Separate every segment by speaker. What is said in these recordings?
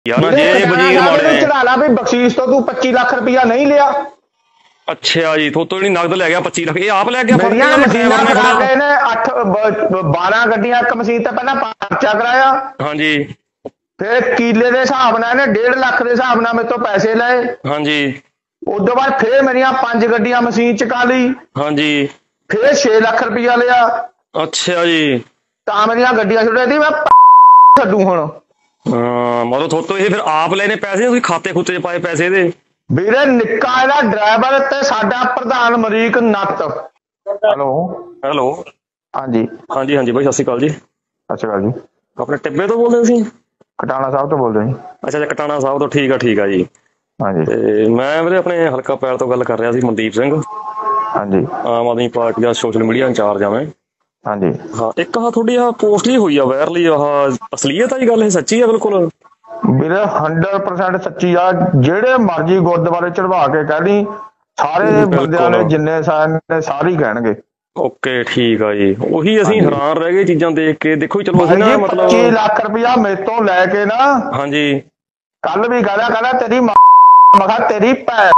Speaker 1: यार ना जे वजीर माड़े
Speaker 2: चढ़ा ला भी बख्शीश तो तू 25 लाख रुपया नहीं लिया।
Speaker 1: अच्छा जी थोतो जी नगद लै गया 25 लाख, ये आप लै गया?
Speaker 2: मशीना फड़ा के ने 12 गड्डियां एक मशीन ते पहला पर्चा कराया।
Speaker 1: हाँ जी।
Speaker 2: फिर किले दे हिसाब नाल ने 1.5 लाख दे हिसाब नाल मेरे तो पैसे लए।
Speaker 1: हाँ जी।
Speaker 2: उस तो बाद फिर मेरिया 5 गड्डियां मशीन चका ली।
Speaker 1: हाँ जी।
Speaker 2: फिर 6 लाख रुपया लिया।
Speaker 1: अच्छा जी।
Speaker 2: ਤਾਂ ਮੇਰੀਆਂ ਗੱਡੀਆਂ ਛੁੱਟੇ ਦੀ ਮੈਂ ਛੱਡੂ ਹੁਣ।
Speaker 1: ਹਾਂ ਮਤਲਬ ਥੋਤੋਂ ਇਹ ਫਿਰ ਆਪ ਲੈਣੇ ਪੈਸੇ, ਤੁਸੀਂ ਖਾਤੇ ਖੁੱਤੇ 'ਚ ਪਾਏ ਪੈਸੇ ਇਹਦੇ?
Speaker 2: ਵੀਰੇ ਨਿੱਕਾ ਇਹਦਾ ਡਰਾਈਵਰ ਤੇ ਸਾਡਾ ਪ੍ਰਧਾਨ ਅਮਰੀਕ ਨੱਤ। ਹੈਲੋ
Speaker 1: ਹੈਲੋ
Speaker 2: ਹਾਂਜੀ
Speaker 1: ਹਾਂਜੀ ਹਾਂਜੀ ਬਾਈ ਸਤਿ ਸ਼੍ਰੀ ਅਕਾਲ ਜੀ।
Speaker 2: ਸਤਿ ਸ਼੍ਰੀ ਅਕਾਲ ਜੀ।
Speaker 1: ਆਪਣੇ ਟਿੱਬੇ ਤੋਂ ਬੋਲਦੇ ਤੁਸੀਂ?
Speaker 2: ਕਟਾਣਾ ਸਾਹਿਬ ਤੋਂ ਬੋਲਦੇ ਜੀ।
Speaker 1: ਅੱਛਾ ਅੱਛਾ ਕਟਾਣਾ ਸਾਹਿਬ ਤੋਂ, ਠੀਕ ਆ ਜੀ।
Speaker 2: ਹਾਂਜੀ
Speaker 1: ਤੇ ਮੈਂ ਵੀਰੇ ਆਪਣੇ ਹਲਕਾ ਪੈਲ ਤੋਂ ਗੱਲ ਕਰ ਰਿਹਾ ਸੀ, ਮਨਦੀਪ ਸਿੰਘ।
Speaker 2: ਹਾਂਜੀ
Speaker 1: ਆਮ ਆਦਮੀ ਪਾਰਟੀ ਦਾ ਸੋਸ਼ਲ ਮੀਡੀਆ ਇੰਚਾਰਜ ਆ ਮੈਂ।
Speaker 2: ਹਾਂਜੀ
Speaker 1: ਹਾਂ ਇੱਕ ਤੁਹਾਡੀ ਆਹ ਪੋਸਟ ਹੀ ਹੋਈ ਆ ਵਾਇਰਲੀ, ਆਹ ਅਸਲੀਅਤ ਆ ਜੀ ਗੱਲ? ਇਹ ਸੱਚੀ ਆ ਬਿਲਕੁਲ?
Speaker 2: ਵੀਰੇ 100% ਸੱਚੀ ਆ। ਜਿਹੜੇ ਮਰਜ਼ੀ ਗੁਰਦੁਆਰੇ ਚੜਵਾ ਕੇ ਕਹਿਣੀ, ਸਾਰੇ ਬੰਦਿਆਂ ਨੇ ਜਿੰਨੇ ਸਾਰੇ ਕਹਿਣਗੇ।
Speaker 1: ਓਕੇ ਠੀਕ ਆ ਜੀ। ਉਹੀ ਅਸੀਂ ਹੈਰਾਨ ਰਹਿ ਗਏ ਚੀਜ਼ਾਂ ਦੇਖ ਕੇ। ਦੇਖੋ ਚਲੋ ਅਸੀਂ ਨਾ ਮਤਲਬ
Speaker 2: 25 ਲੱਖ ਰੁਪਇਆ ਮੇਰੇ ਤੋਂ ਲੈ ਕੇ ਨਾ।
Speaker 1: ਹਾਂਜੀ
Speaker 2: ਕੱਲ ਵੀ ਕਹਿੰਦਾ ਤੇਰੀ ਮੈਂ ਕਿਹਾ ਤੇਰੀ ਭੈਣ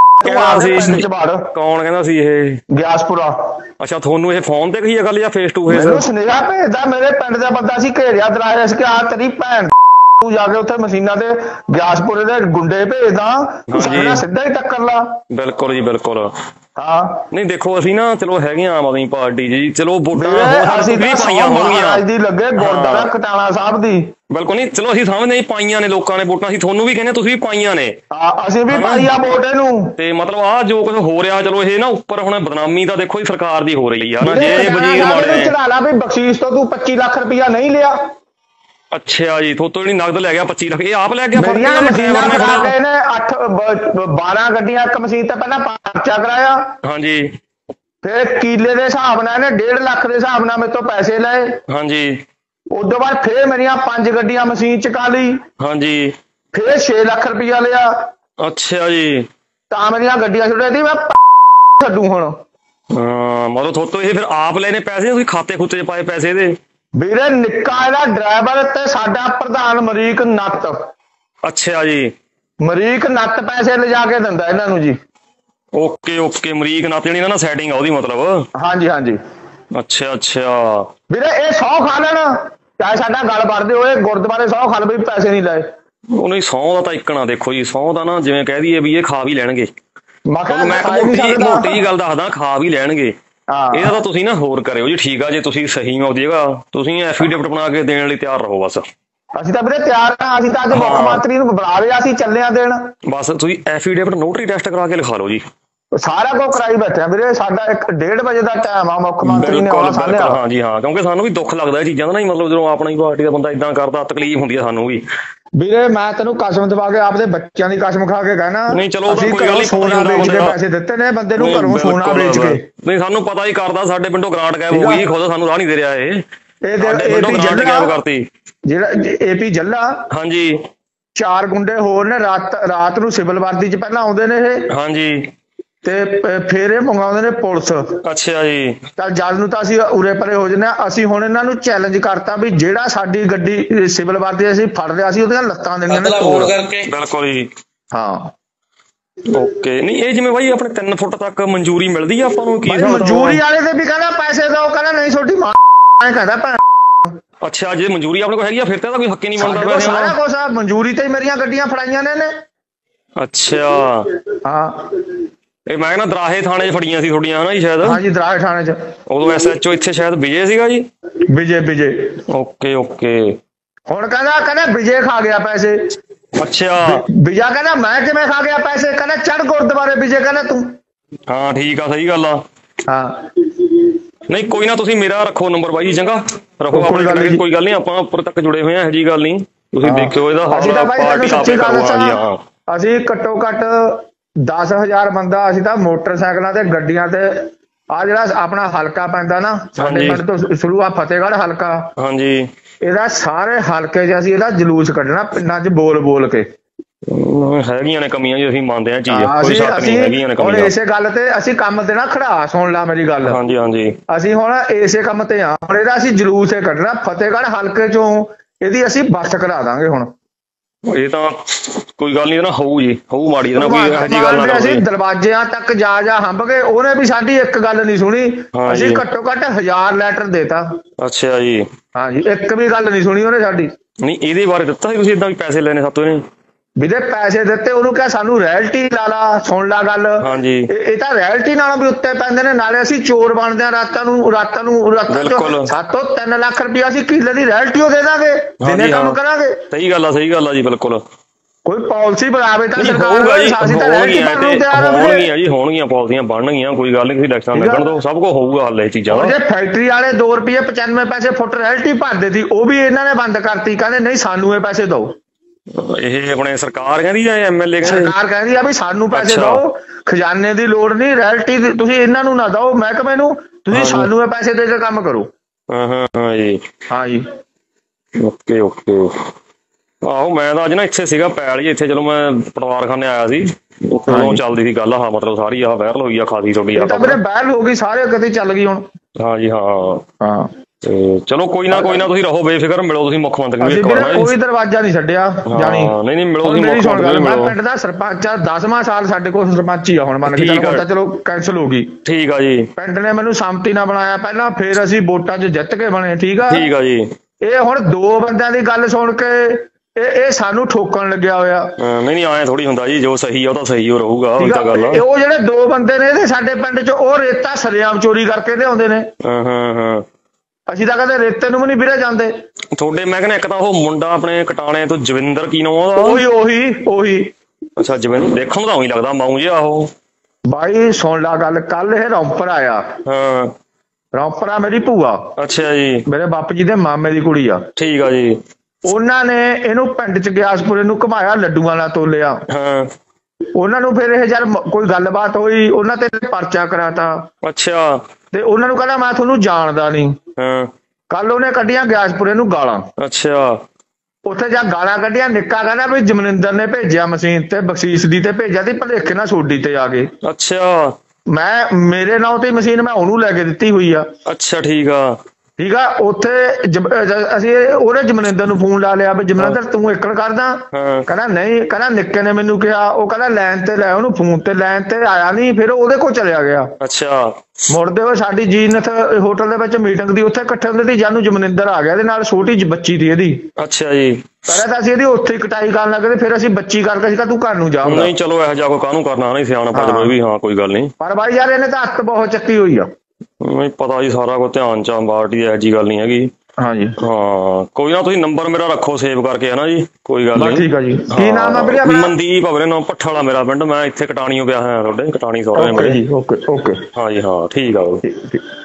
Speaker 1: ਕੌਣ ਕਹਿੰਦਾ ਸੀ ਇਹ?
Speaker 2: ਗਿਆਸਪੁਰਾ।
Speaker 1: ਅੱਛਾ ਤੁਹਾਨੂੰ ਇਹ ਫੋਨ ਤੇ ਕਹੀ ਗੱਲ ਜਾਂ ਫੇਸ ਟੂ ਫੇਸ?
Speaker 2: ਮੈਨੂੰ ਸੁਨੇਹਾ ਭੇਜਦਾ, ਮੇਰੇ ਪਿੰਡ ਦਾ ਬੰਦਾ ਸੀ, ਘੇਰਿਆ ਦਰਾਇਆ ਸੀ ਕਿ ਆ ਤੇਰੀ ਭੈਣ ਤੂੰ ਜਾ ਕੇ ਉੱਥੇ ਮਸ਼ੀਨਾਂ ਤੇ ਗਿਆਸਪੁਰੇ ਦੇ ਗੁੰਡੇ ਭੇਜਦਾ, ਤੂੰ ਸਾਡੇ ਨਾਲ ਸਿੱਧਾ ਹੀ ਟੱਕਰ ਲਾ।
Speaker 1: ਬਿਲਕੁਲ ਜੀ ਬਿਲਕੁਲ।
Speaker 2: ਹਾਂ
Speaker 1: ਨਹੀਂ ਦੇਖੋ ਅਸੀਂ ਨਾ ਚਲੋ ਹੈਗੇ ਆਮ ਆਦਮੀ ਪਾਰਟੀ ਜੀ, ਚਲੋ ਵੋਟਾਂ
Speaker 2: ਅਸੀਂ ਵੀ ਪਾਈਆਂ ਹੋਣਗੀਆਂ ਦੀ ਲੱਗੇ ਗੁਰਦੁਆਰਾ ਕਟਾਣਾ ਸਾਹਿਬ ਦੀ।
Speaker 1: ਬਿਲਕੁਲ ਨਹੀਂ ਚਲੋ ਅਸੀਂ ਸਮਝਦੇ ਪਾਈਆਂ ਨੇ ਲੋਕਾਂ ਨੇ ਵੋਟਾਂ, ਅਸੀਂ ਤੁਹਾਨੂੰ ਵੀ ਕਹਿੰਦੇ ਤੁਸੀਂ ਵੀ ਪਾਈਆਂ ਨੇ।
Speaker 2: ਅਸੀਂ ਵੀ ਪਾਈ ਆ ਵੋਟ ਇਹਨੂੰ।
Speaker 1: ਤੇ ਮਤਲਬ ਆਹ ਜੋ ਕੁਝ ਹੋ ਰਿਹਾ ਚਲੋ ਇਹ ਨਾ ਉੱਪਰ ਹੁਣ ਬਦਨਾਮੀ ਤਾਂ ਦੇਖੋ ਜੀ ਸਰਕਾਰ ਦੀ ਹੋ ਰਹੀ ਆ ਨਾ। ਜੇ ਵਜ਼ੀਰ ਮਾੜੇ
Speaker 2: ਚੜਾ ਲਾ ਵੀ ਬਖਸ਼ੀਸ਼ ਤੋਂ ਤੂੰ 25 ਲੱਖ ਰੁਪਇਆ ਨਹੀਂ ਲਿਆ।
Speaker 1: ਅੱਛਾ ਜੀ ਥੋਤੋਂ ਜਿਹੜੀ ਨਗਦ ਲੈ ਗਿਆ 25 ਲੱਖ, ਇਹ ਆਪ ਲੈ ਗਿਆ?
Speaker 2: ਮੇਰੀਆਂ ਮਸ਼ੀਨਾਂ ਫੜਾ ਕੇ ਨੇ 12 ਗੱਡੀਆਂ ਇੱਕ ਮਸ਼ੀਨ ਤੇ ਪਹਿਲਾਂ ਪਰਚਾ ਕਰਾਇਆ।
Speaker 1: ਹਾਂਜੀ।
Speaker 2: ਫਿਰ ਕਿਲੇ ਦੇ ਹਿਸਾਬ ਨਾਲ ਨੇ 1.5 ਲੱਖ ਦੇ ਹਿਸਾਬ ਨਾਲ ਮੇਰੇ ਤੋਂ ਪੈਸੇ ਲਏ।
Speaker 1: ਹਾਂਜੀ।
Speaker 2: ਉਸ ਤੋਂ ਬਾਅਦ ਫਿਰ ਮੇਰੀਆਂ 5 ਗੱਡੀਆਂ ਮਸ਼ੀਨ ਚਕਾ ਲਈ।
Speaker 1: ਹਾਂਜੀ।
Speaker 2: ਫਿਰ 6 ਲੱਖ ਰੁਪਇਆ ਲਿਆ।
Speaker 1: ਅੱਛਾ ਜੀ।
Speaker 2: ਤਾਂ ਮੇਰੀਆਂ ਗੱਡੀਆਂ ਛੁੱਟੇ ਦੀ ਮੈਂ ਛੱਡੂ ਹੁਣ।
Speaker 1: ਹਾਂ ਮਤਲਬ ਥੋਤੋਂ ਇਹ ਫਿਰ ਆਪ ਲੈਣੇ ਪੈਸੇ, ਤੁਸੀਂ ਖਾਤੇ ਖੁੱਤੇ 'ਚ ਪਾਏ ਪੈਸੇ ਇਹਦੇ?
Speaker 2: ਵੀਰੇ ਨਿੱਕਾ ਇਹਦਾ ਡਰਾਈਵਰ ਤੇ ਸਾਡਾ ਪ੍ਰਧਾਨ ਅਮਰੀਕ ਨੱਤ।
Speaker 1: ਅੱਛਾ ਜੀ।
Speaker 2: ਅਮਰੀਕ ਨੱਤ ਪੈਸੇ ਲਿਜਾ ਕੇ ਦਿੰਦਾ ਇਹਨਾਂ ਨੂੰ ਜੀ।
Speaker 1: ਓਕੇ ਓਕੇ ਅਮਰੀਕ ਨੱਤ ਜਿਹੜੀ ਨਾ ਸੈਟਿੰਗ ਆ ਉਹਦੀ ਮਤਲਬ?
Speaker 2: ਹਾਂਜੀ ਹਾਂਜੀ।
Speaker 1: ਅੱਛਾ ਅੱਛਾ
Speaker 2: ਵੀਰੇ ਇਹ 100 ਖਾ ਲੈਣ ਚਾਹੇ ਸਾਡਾ ਗੱਲ ਵੜਦੇ ਹੋਏ ਗੁਰਦੁਆਰੇ 100 ਖਾ ਲਵੇ, ਪੈਸੇ ਨਹੀਂ ਲਏ। ਉਹ
Speaker 1: ਨਹੀਂ 100 ਦਾ ਤਾਂ ਇੱਕਣਾ ਦੇਖੋ ਜੀ, 100 ਦਾ ਨਾ ਜਿਵੇਂ ਕਹਿ ਦਈਏ ਵੀ ਇਹ ਖਾ ਵੀ ਲੈਣਗੇ।
Speaker 2: ਮੈਂ
Speaker 1: ਮੋਟੀ ਜੀ ਗੱਲ ਦੱਸਦਾ, ਖਾ ਵੀ ਲੈਣਗੇ। ਇਹਦਾ ਤਾਂ ਤੁਸੀਂ ਨਾ ਹੋਰ ਕਰਿਓ ਜੀ, ਠੀਕ ਆ? ਜੇ ਤੁਸੀਂ ਸਹੀ ਹੋ ਜਾਏਗਾ ਤੁਸੀਂ ਐਫੀਡੇਵਿਟ ਬਣਾ ਕੇ ਦੇਣ ਲਈ ਤਿਆਰ ਰਹੋ ਬਸ।
Speaker 2: ਅਸੀਂ ਤਾਂ ਵੀਰੇ ਤਿਆਰ ਹਾਂ, ਅਸੀਂ ਤਾਂ ਅੱਜ ਮੁੱਖ ਮੰਤਰੀ ਨੂੰ ਬੁਲਾ ਲਿਆ, ਅਸੀਂ ਚੱਲੇ ਆ ਦੇਣ।
Speaker 1: ਬਸ ਤੁਸੀਂ ਐਫੀਡੇਵਿਟ ਨੋਟਰੀ ਟੈਸਟ ਕਰਾ ਕੇ ਲਿਖਾ ਲਓ ਜੀ।
Speaker 2: ਸਾਰਾ ਕੁਝ ਕਰਾਈ ਬੈਠੇ ਆ ਵੀਰੇ। ਸਾਡਾ 1-1:30 ਵਜੇ ਦਾ ਟਾਈਮ ਆ, ਮੁੱਖ ਮੰਤਰੀ ਨੇ ਆਉਣਾ ਸਾਹਮਣੇ।
Speaker 1: ਹਾਂ ਜੀ ਹਾਂ, ਕਿਉਂਕਿ ਸਾਨੂੰ ਵੀ ਦੁੱਖ ਲੱਗਦਾ ਇਹ ਚੀਜ਼ਾਂ ਦਾ। ਨਹੀਂ ਮਤਲਬ ਜਦੋਂ ਆਪਣੀ ਪਾਰਟੀ ਦਾ ਬੰਦਾ ਇਦਾਂ ਕਰਦਾ ਤਕਲੀਫ ਹੁੰਦੀ ਆ ਸਾਨੂੰ ਵੀ।
Speaker 2: ਵੀਰੇ ਮੈਂ ਤੈਨੂੰ ਕਸਮ ਦਵਾ ਕੇ ਆਪਦੇ ਬੱਚਿਆਂ ਦੀ ਕਸਮ ਖਾ ਕੇ ਕਹਿਣਾ,
Speaker 1: ਨਹੀਂ ਚਲੋ ਕੋਈ ਗੱਲ ਨਹੀਂ,
Speaker 2: ਸੋਨਾ ਵੇਚ ਕੇ ਪੈਸੇ ਦਿੱਤੇ ਨੇ ਬੰਦੇ ਨੂੰ, ਘਰੋਂ ਸੋਨਾ ਵੇਚ ਕੇ।
Speaker 1: ਨਹੀਂ ਸਾਨੂੰ ਪਤਾ ਹੀ ਕਰਦਾ, ਸਾਡੇ ਪਿੰਡੋਂ ਗ੍ਰਾਂਟ ਗਾਇਬ ਹੋ ਗਈ, ਖੁਦ ਸਾਨੂੰ ਰਾਹ ਨਹੀਂ ਦੇ ਰਿਹਾ ਇਹ।
Speaker 2: ਜਿਹੜਾ ਏਪੀ ਜੱਲਾ।
Speaker 1: ਹਾਂਜੀ।
Speaker 2: 4 ਗੁੰਡੇ ਹੋਰ ਨੇ, ਰਾਤ ਨੂੰ ਸਿਵਲ ਵਰਦੀ ਚ ਪਹਿਲਾਂ ਆਉਂਦੇ ਨੇ ਇਹ।
Speaker 1: ਹਾਂਜੀ।
Speaker 2: ਤੇ ਫਿਰ ਇਹ ਮੰਗਾਉਂਦੇ ਨੇ ਪੁਲਿਸ।
Speaker 1: ਅੱਛਾ ਜੀ।
Speaker 2: ਚੱਲ ਜਦ ਨੂੰ ਤਾਂ ਅਸੀਂ ਉਰੇ ਪਰੇ ਹੋ ਜੰਨੇ ਆ। ਅਸੀਂ ਹੁਣ ਇਹਨਾਂ ਨੂੰ ਚੈਲੰਜ ਕਰਤਾ ਵੀ ਜਿਹੜਾ ਸਾਡੀ ਗੱਡੀ ਸਿਵਲ ਵਰਦੀ ਅਸੀਂ ਫੜ ਲਿਆ, ਅਸੀਂ ਉਹਦੀਆਂ ਲੱਤਾਂ ਦੇਣੀਆਂ ਨੇ ਤੋੜ ਕਰਕੇ।
Speaker 1: ਬਿਲਕੁਲ ਜੀ।
Speaker 2: ਹਾਂ
Speaker 1: ਓਕੇ। ਨਹੀਂ ਇਹ ਜਿਵੇਂ ਬਾਈ ਆਪਣੇ 3 ਫੁੱਟ ਤੱਕ ਮਨਜ਼ੂਰੀ ਮਿਲਦੀ ਆ ਆਪਾਂ ਨੂੰ? ਕੀ
Speaker 2: ਮਨਜ਼ੂਰੀ ਵਾਲੇ ਤੇ ਵੀ ਕਹਿੰਦਾ ਪੈਸੇ ਦਿਓ, ਕਹਿੰਦਾ ਨਹੀਂ ਛੋਟੀ ਮਾਂ ਕਹਿੰਦਾ ਭੈਣ।
Speaker 1: ਅੱਛਾ ਜੇ ਮਨਜ਼ੂਰੀ ਆਪਣੇ ਕੋਲ ਹੈਗੀ ਆ ਫਿਰ ਤਾਂ ਕੋਈ ਹੱਕ ਹੀ ਨਹੀਂ ਬਣਦਾ।
Speaker 2: ਸਾਰਾ ਕੁਛ ਆ ਮਨਜ਼ੂਰੀ ਤੇ ਮੇਰੀਆਂ ਗੱਡੀਆਂ ਫੜਾਈਆਂ ਨੇ।
Speaker 1: ਅੱਛਾ
Speaker 2: ਹਾਂ।
Speaker 1: ਇਹ ਮੈਂ ਨਾ ਦਰਾਹੇ ਥਾਣੇ 'ਚ ਫੜੀਆਂ ਸੀ ਤੁਹਾਡੀਆਂ ਹਨਾ ਜੀ ਸ਼ਾਇਦ?
Speaker 2: ਹਾਂਜੀ ਦਰਾਹੇ ਥਾਣੇ 'ਚ।
Speaker 1: ਉਦੋਂ SHO ਇੱਥੇ ਸ਼ਾਇਦ ਵਿਜੇ ਸੀਗਾ ਜੀ?
Speaker 2: ਵਿਜੇ।
Speaker 1: Okay okay.
Speaker 2: ਹੁਣ ਕਹਿੰਦਾ ਵਿਜੇ ਖਾ ਗਿਆ ਪੈਸੇ।
Speaker 1: ਅੱਛਾ।
Speaker 2: ਵਿਜਾ ਕਹਿੰਦਾ ਮੈਂ ਕਿਵੇਂ ਖਾ ਗਿਆ ਪੈਸੇ? ਕਹਿੰਦਾ ਚੜ ਗੁਰਦੁਆਰੇ ਵਿਜੇ ਕਹਿੰਦਾ ਤੂੰ।
Speaker 1: ਹਾਂ ਠੀਕ ਆ, ਸਹੀ ਗੱਲ ਆ।
Speaker 2: ਹਾਂ
Speaker 1: ਨਹੀਂ ਕੋਈ ਨਾ, ਤੁਸੀਂ ਮੇਰਾ ਰੱਖੋ ਨੰਬਰ ਬਾਈ ਜੀ, ਚੰਗਾ ਰੱਖੋ ਆਪਣੇ। ਕੋਈ ਗੱਲ ਨਹੀਂ, ਆਪਾਂ ਉੱਪਰ ਤੱਕ ਜੁੜੇ ਹੋਏ ਆ, ਇਹੋ ਜਿਹੀ ਗੱਲ ਨਹੀਂ। ਤੁਸੀਂ ਦੇਖਿਓ ਇਹਦਾ
Speaker 2: ਅਸੀਂ ਘੱਟੋ ਘੱਟ 10,000 ਬੰਦਾ, ਅਸੀਂ ਤਾਂ ਮੋਟਰਸਾਈਕਲਾਂ ਤੇ ਗੱਡੀਆਂ ਤੇ ਆ ਜਿਹੜਾ ਆਪਣਾ ਹਲਕਾ ਪੈਂਦਾ ਨਾ ਸਾਡੇ ਪਿੰਡ ਤੋਂ ਸ਼ੁਰੂ ਆ ਫਤਿਹਗੜ੍ਹ ਹਲਕਾ।
Speaker 1: ਹਾਂਜੀ।
Speaker 2: ਇਹਦਾ ਸਾਰੇ ਹਲਕੇ 'ਚ ਅਸੀਂ ਇਹਦਾ ਜਲੂਸ ਕੱਢਣਾ ਪਿੰਡਾਂ 'ਚ ਬੋਲ ਕੇ।
Speaker 1: ਹੈਗੀਆਂ ਨੇ ਕਮੀਆਂ ਜੀ, ਅਸੀਂ ਮੰਨਦੇ ਹਾਂ ਚੀਜ਼, ਕੋਈ ਸ਼ੱਕ ਨਹੀਂ, ਹੈਗੀਆਂ ਨੇ ਕਮੀਆਂ।
Speaker 2: ਇਸੇ ਗੱਲ ਤੇ ਅਸੀਂ ਕੰਮ ਤੇ ਨਾ ਖੜਾ, ਸੁਣ ਲਾ ਮੇਰੀ ਗੱਲ।
Speaker 1: ਹਾਂਜੀ ਹਾਂਜੀ।
Speaker 2: ਅਸੀਂ ਹੁਣ ਇਸੇ ਕੰਮ ਤੇ ਆ, ਹੁਣ ਇਹਦਾ ਅਸੀਂ ਜਲੂਸ ਕੱਢਣਾ ਫਤਿਹਗੜ੍ਹ ਹਲਕੇ 'ਚੋਂ, ਇਹਦੀ ਅਸੀਂ ਬੱਸ ਕਰਾ ਦਾਂਗੇ ਹੁਣ।
Speaker 1: ਇਹ ਤਾਂ ਕੋਈ ਗੱਲ ਨਹੀਂ ਨਾ, ਹੋਊ ਜੀ, ਹੋਊ ਮਾੜੀ ਨਾ, ਕੋਈ ਇਹੋ ਜਿਹੀ ਗੱਲ ਨਾ
Speaker 2: ਅਸੀਂ ਦਰਵਾਜ਼ਿਆਂ ਤੱਕ ਜਾ ਹੰਬ ਗਏ, ਉਹਨੇ ਵੀ ਸਾਡੀ ਇੱਕ ਗੱਲ ਨਹੀਂ ਸੁਣੀ। ਅਸੀਂ ਘੱਟੋ ਘੱਟ 1000 ਲੈਟਰ ਦੇਤਾ।
Speaker 1: ਅੱਛਾ ਜੀ।
Speaker 2: ਹਾਂਜੀ, ਇੱਕ ਵੀ ਗੱਲ ਨਹੀਂ ਸੁਣੀ ਉਹਨੇ ਸਾਡੀ।
Speaker 1: ਨਹੀਂ ਇਹਦੇ ਬਾਰੇ ਦਿੱਤਾ ਸੀ ਤੁਸੀਂ ਏਦਾਂ ਵੀ ਪੈਸੇ ਲੈਣੇ ਸਾਤੋਂ ਇਹਨੇ?
Speaker 2: ਵੀਰੇ ਪੈਸੇ ਦਿੱਤੇ, ਉਹਨੂੰ ਕਿਹਾ ਸਾਨੂੰ ਰੈਲਟੀ ਲਾ ਲਾ, ਸੁਣ ਲਾ ਗੱਲ।
Speaker 1: ਹਾਂਜੀ,
Speaker 2: ਇਹ ਤਾਂ ਰੈਲਟੀ ਨਾਲੋਂ ਵੀ ਉੱਤੇ ਪੈਂਦੇ ਨੇ, ਨਾਲੇ ਅਸੀਂ ਚੋਰ ਬਣਦੇ ਆ ਰਾਤਾਂ ਨੂੰ ਸਾਤੋਂ 3 ਲੱਖ ਰੁਪਇਆ ਅਸੀਂ ਕਿੱਲੇ ਦੀ ਰੈਲਟੀ ਉਹ ਦੇ ਦਾਂਗੇ, ਦਿਨੇ ਕੰਮ ਕਰਾਂਗੇ।
Speaker 1: ਸਹੀ ਗੱਲ ਆ ਜੀ, ਬਿਲਕੁਲ।
Speaker 2: ਕੋਈ ਪਾਲਿਸੀ ਬਣਾਵੇ ਤਾਂ ਸਰਕਾਰ,
Speaker 1: ਅਸੀਂ ਤਾਂ ਰੈਲਟੀ ਭਰਨ ਨੂੰ ਤਿਆਰ ਹੋਣਗੀਆਂ ਜੀ, ਹੋਣਗੀਆਂ ਪਾਲਿਸੀਆਂ ਬਣਨਗੀਆਂ, ਕੋਈ ਗੱਲ ਨਹੀਂ, ਤੁਸੀਂ ਇਲੈਕਸ਼ਨ ਲੱਗਣ ਦੋ, ਸਭ ਕੁਝ ਹੋਊਗਾ ਹੱਲ ਇਹ ਚੀਜ਼ਾਂ ਦਾ।
Speaker 2: ਜੇ ਫੈਕਟਰੀ ਵਾਲੇ 2 ਰੁਪਏ 95 ਪੈਸੇ ਫੁੱਟ ਰੈਲਟੀ ਭਰਦੇ ਸੀ, ਉਹ ਵੀ ਇਹਨਾਂ ਨੇ ਬੰਦ ਕਰਤੀ, ਕਹਿੰਦੇ ਨਹੀਂ ਸਾਨੂੰ ਇਹ ਪੈਸੇ ਦਿਓ।
Speaker 1: ਇਹ ਆਪਣੇ ਸਰਕਾਰ ਕਹਿੰਦੀ ਆ, ਐਮਐਲਏ ਕਹਿੰਦੇ?
Speaker 2: ਸਰਕਾਰ ਕਹਿੰਦੀ ਆ ਵੀ ਸਾਨੂੰ ਪੈਸੇ ਦਿਓ, ਖਜ਼ਾਨੇ ਦੀ ਲੋੜ ਨਹੀਂ, ਰੈਲਟੀ ਤੁਸੀਂ ਇਹਨਾਂ ਨੂੰ ਨਾ ਦਿਓ ਮਹਿਕਮੇ ਨੂੰ, ਤੁਸੀਂ ਸਾਨੂੰ ਇਹ ਪੈਸੇ ਦੇ ਕੇ ਕੰਮ ਕਰੋ।
Speaker 1: ਹਾਂ ਜੀ,
Speaker 2: ਹਾਂ ਜੀ,
Speaker 1: ਓਕੇ। ਆਹੋ ਮੈਂ ਤਾਂ ਅੱਜ ਨਾ ਇੱਥੇ ਸੀਗਾ ਪੈਲ ਜੀ, ਇੱਥੇ ਚਲੋ ਮੈਂ ਪਟਵਾਰਖਾਨੇ ਆਇਆ ਸੀ, ਉਦੋਂ ਚੱਲਦੀ ਸੀ ਗੱਲ, ਆਹ ਮਤਲਬ ਸਾਰੀ ਆਹ ਵਾਇਰਲ ਹੋਈ ਆ ਖਾਸੀ ਤੁਹਾਡੀ।
Speaker 2: ਵਾਇਰਲ ਹੋ ਗਈ, ਸਾਰੇ ਕਿਤੇ ਚੱਲ ਗਈ ਹੁਣ।
Speaker 1: ਹਾਂ ਜੀ, ਹਾਂ। ਤੇ ਚਲੋ ਕੋਈ ਨਾ ਤੁਸੀਂ ਰਹੋ ਬੇਫਿਕਰ, ਮਿਲੋ ਤੁਸੀਂ ਮੁੱਖ ਮੰਤਰੀ ਨੂੰ ਇੱਕ ਵਾਰ। ਕੋਈ
Speaker 2: ਦਰਵਾਜ਼ਾ ਨਹੀਂ ਛੱਡਿਆ ਜਾਣੀ।
Speaker 1: ਨਹੀਂ ਮਿਲੋ ਤੁਸੀਂ ਮੁੱਖ ਮੰਤਰੀ ਨੂੰ।
Speaker 2: ਮੈਂ ਪਿੰਡ ਦਾ ਸਰਪੰਚ ਆ, 10ਵਾਂ ਸਾਲ ਸਾਡੇ ਕੋਲ ਸਰਪੰਚ ਹੀ ਆ ਹੁਣ, ਮੰਨ ਕੇ ਚਲੋ ਕੈਂਸਲ ਹੋ ਗਈ।
Speaker 1: ਠੀਕ ਆ ਜੀ।
Speaker 2: ਪਿੰਡ ਨੇ ਮੈਨੂੰ ਸੰਮਤੀ ਨਾਲ ਬਣਾਇਆ ਪਹਿਲਾਂ, ਫਿਰ ਅਸੀਂ ਵੋਟਾਂ 'ਚ ਜਿੱਤ ਕੇ ਬਣੇ। ਠੀਕ ਆ
Speaker 1: ਜੀ। ਇਹ
Speaker 2: ਹੁਣ 2 ਬੰਦਿਆਂ ਦੀ ਗੱਲ ਸੁਣ ਕੇ ਇਹ ਸਾਨੂੰ ਠੋਕਣ ਲੱਗਿਆ ਹੋਇਆ।
Speaker 1: ਨਹੀਂ ਆਏ ਥੋੜੀ ਹੁੰਦਾ ਜੀ, ਜੋ ਸਹੀ ਆ ਉਹ ਤਾਂ ਸਹੀ ਹੋ ਰਹੂਗਾ, ਉਹ ਤਾਂ ਗੱਲ ਆ।
Speaker 2: ਉਹ ਜਿਹੜੇ 2 ਬੰਦੇ ਨੇ ਇਹਦੇ ਸਾਡੇ ਪਿੰਡ 'ਚ, ਉਹ ਰੇਤਾ ਸਰੇਆਮ ਚੋਰੀ ਕਰਕੇ ਲਿਆਉਂਦੇ ਨੇ। ਅਸੀਂ ਤਾਂ ਕਦੇ ਰੇਤੇ ਨੂੰ ਵੀ ਨਹੀਂ ਵੀਰੇ ਜਾਂਦੇ
Speaker 1: ਤੁਹਾਡੇ। ਮੈਂ ਕਹਿੰਦਾ ਇੱਕ ਤਾਂ ਉਹ ਮੁੰਡਾ ਆਪਣੇ ਕਟਾਣੇ ਤੋਂ ਜਵਿੰਦਰ, ਕੀ ਨਾਮ ਉਹਦਾ?
Speaker 2: ਉਹੀ। ਅੱਛਾ,
Speaker 1: ਜਵਿੰਦਰ ਦੇਖਣ ਨੂੰ ਤਾਂ ਉਹੀ ਲੱਗਦਾ ਮਾਊ ਜਿਹਾ ਉਹ।
Speaker 2: ਬਾਈ ਸੁਣ ਲਾ ਗੱਲ, ਕੱਲ ਇਹ ਰੌਂਪਰ ਆਇਆ। ਰੌਂਪਰਾ ਮੇਰੀ ਭੂਆ। ਅੱਛਾ ਜੀ। ਮੇਰੇ ਬਾਪੂ ਜੀ ਦੇ ਮਾਮੇ ਦੀ ਕੁੜੀ ਆ। ਠੀਕ ਆ ਜੀ। ਉਹਨਾਂ ਨੇ ਇਹਨੂੰ ਪਿੰਡ 'ਚ ਗਿਆਸਪੁਰੇ ਨੂੰ ਘੁਮਾਇਆ, ਲੱਡੂਆਂ ਨਾਲ ਤੋਲਿਆ। ਉਹਨਾਂ ਨੂੰ ਫਿਰ ਇਹ ਯਾਰ ਕੋਈ ਗੱਲਬਾਤ ਹੋਈ, ਉਹਨਾਂ ਤੇ ਪਰਚਾ ਕਰਾਤਾ। ਅੱਛਾ। ਤੇ ਉਹਨਾਂ ਨੂੰ ਕਹਿੰਦਾ ਮੈਂ ਤੁਹਾਨੂੰ ਜਾਣਦਾ ਨਹੀਂ। ਕੱਲ ਉਹਨੇ ਕੱਢੀਆਂ ਗਿਆਸਪੁਰੇ ਨੂੰ ਗਾਲਾਂ। ਅੱਛਾ। ਉੱਥੇ ਜਾ ਗਾਲਾਂ ਕੱਢੀਆਂ, ਨਿੱਕਾ ਕਹਿੰਦਾ ਵੀ ਜਮਨਿੰਦਰ ਨੇ ਭੇਜਿਆ ਮਸ਼ੀਨ ਤੇ, ਬਖਸ਼ੀਸ਼ ਦੀ ਤੇ ਭੇਜਿਆ ਤੇ ਭਲੇਖੇ ਨਾਲ ਸੋਡੀ ਤੇ ਆ ਗਏ। ਅੱਛਾ। ਮੇਰੇ ਨਾਂ ਤੇ ਮਸ਼ੀਨ ਮੈਂ ਉਹਨੂੰ ਲੈ ਕੇ ਦਿੱਤੀ ਹੋਈ ਆ। ਅੱਛਾ, ਠੀਕ ਆ। ਉੱਥੇ ਅਸੀਂ ਉਹਨੇ ਜਮਨਿੰਦਰ ਨੂੰ ਫੋਨ ਲਾ ਲਿਆ ਵੀ ਜਮਨਿੰਦਰ ਤੂੰ ਏਕੜ ਕਰਦਾ? ਕਹਿੰਦਾ ਨਹੀਂ। ਕਹਿੰਦਾ ਨਿੱਕੇ ਨੇ ਮੈਨੂੰ ਕਿਹਾ, ਉਹ ਕਹਿੰਦਾ ਲਾਈਨ ਤੇ ਲੈ ਉਹਨੂੰ ਫੋਨ ਤੇ, ਲਾਈਨ ਤੇ ਆਇਆ ਨਹੀਂ, ਫਿਰ ਉਹਦੇ ਕੋਲ ਚਲਿਆ ਗਿਆ। ਅੱਛਾ। ਮੁੜਦੇ ਹੋਏ ਸਾਡੀ ਜੀਨਤ ਹੋਟਲ ਦੇ ਵਿੱਚ ਮੀਟਿੰਗ ਦੀ, ਉੱਥੇ ਇਕੱਠੇ ਹੁੰਦੇ ਸੀ, ਜਾਨੂੰ ਜਮਨਿੰਦਰ ਆ ਗਿਆ, ਇਹਦੇ ਨਾਲ ਛੋਟੀ ਜਿਹੀ ਬੱਚੀ ਸੀ ਇਹਦੀ। ਅੱਛਾ ਜੀ। ਪਹਿਲਾਂ ਤਾਂ ਅਸੀਂ ਇਹਦੀ ਉੱਥੇ ਹੀ ਕਟਾਈ ਕਰਨ ਲੱਗੇ, ਫਿਰ ਅਸੀਂ ਬੱਚੀ ਕਰਕੇ ਸੀਗਾ ਤੂੰ ਘਰ ਨੂੰ ਜਾ। ਨਹੀਂ ਚਲੋ ਇਹੋ ਜਿਹਾ ਕੋਈ ਕਾਹਨੂੰ ਕਰਨਾ, ਨਹੀਂ ਸਿਆਣਾ ਪਾ ਵੀ। ਹਾਂ ਕੋਈ ਗੱਲ ਨਹੀਂ, ਪਰ ਬਾਈ ਯਾਰ ਇਹਨੇ ਤਾਂ ਹੱਥ ਬਹੁਤ ਚੱਕੀ ਹੋਈ ਆ। ਨਹੀਂ ਪਤਾ ਜੀ, ਸਾਰਾ ਕੁਝ ਧਿਆਨ ਚ ਪਾਰਟੀ ਇਹੋ ਜਿਹੀ ਗੱਲ ਨਹੀਂ ਹੈਗੀ। ਹਾਂਜੀ ਹਾਂ, ਕੋਈ ਨਾ ਤੁਸੀਂ ਨੰਬਰ ਮੇਰਾ ਰੱਖੋ ਸੇਵ ਕਰਕੇ, ਹੈ ਨਾ ਜੀ, ਕੋਈ ਗੱਲ ਨਹੀਂ। ਠੀਕ ਆ ਜੀ। ਕੀ ਨਾਮ ਆ ਵੀਰੇ ਆਪਣਾ? ਮਨਦੀਪ ਆ ਵੀਰੇ ਨਾਮ, ਭੱਠਾ ਵਾਲਾ ਮੇਰਾ ਪਿੰਡ। ਮੈਂ ਇੱਥੇ ਕਟਾਣੀਓ ਪਿਆ ਹੋਇਆ, ਤੁਹਾਡੇ ਕਟਾਣੀ ਸਹੁਰੇ ਮੇਰੇ। ਓਕੇ। ਹਾਂ ਜੀ, ਹਾਂ ਠੀਕ ਆ।